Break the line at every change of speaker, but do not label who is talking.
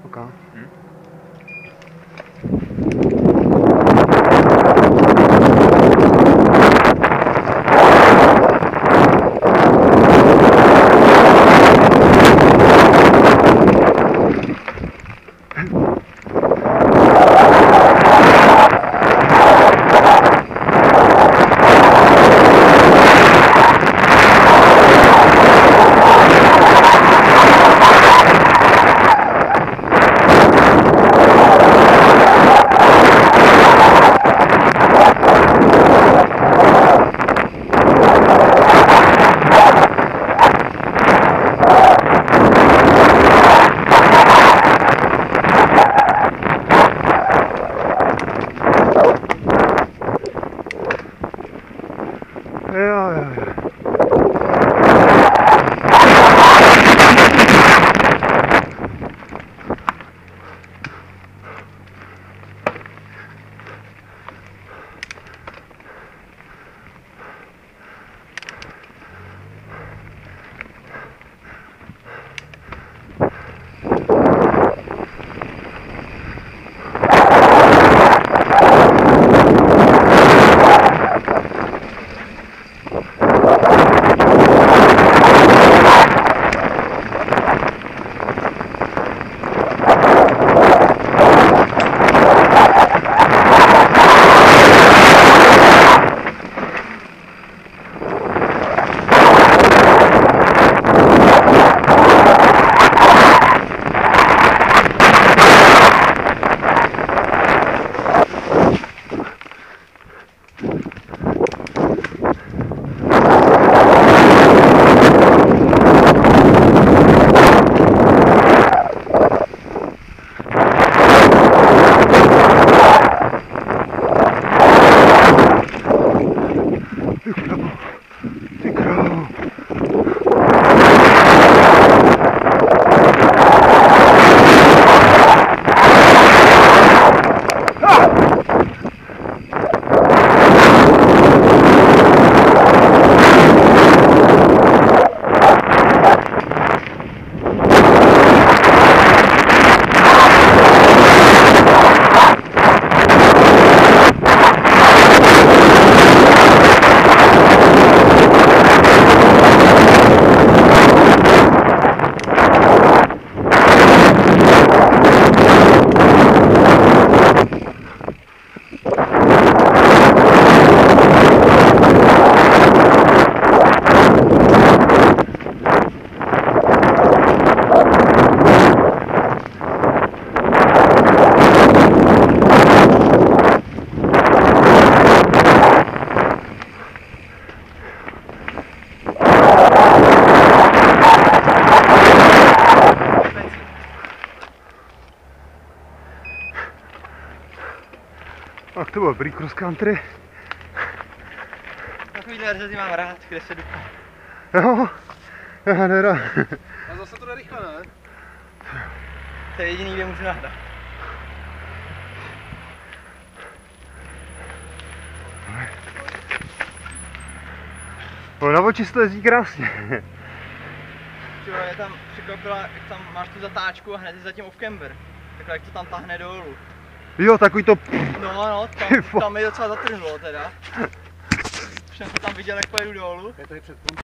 Okay. Tak to byl dobrý cross country.
Takovýhle řezy mám rád, kde se dupa.
Jo, já nerad.
A zase to jde rychle, ne?
To je jediný, kde můžu nahrát.
No na oči se to jezdí krásně.
Tyjo, je tam překvapila, jak tam máš tu zatáčku a hned je zatím off-camber. Takhle jak to tam tahne dolů.
Jo, takový to...
No, tam mi docela zatrhnulo teda. Už jsem to tam viděl, jak pojedu dolů.
Je tady před